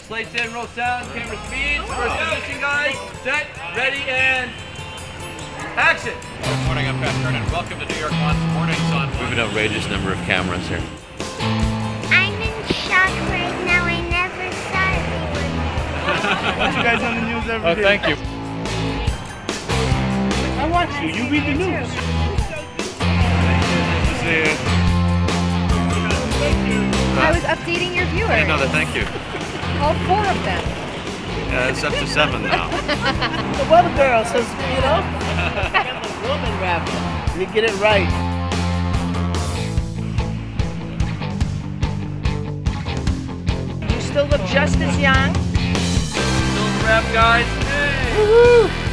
Slates in, roll sound, camera speed. First position, guys. Set, ready, and action. Good morning, I'm Pat Kiernan. Welcome to New York Mornings on. We have an outrageous number of cameras here. I'm in shock right now. I never thought we would. Watch you guys on the news every day. Oh, thank you. I watch you. You read the news. Nice to see you. I was updating your viewers. I didn't know that, thank you. All 4 of them. Yeah, it's up to 7 now. The weather girl says, you know, get the woman rap. You get it right. You still look just as young. Still the rap, guys. Hey. Woohoo!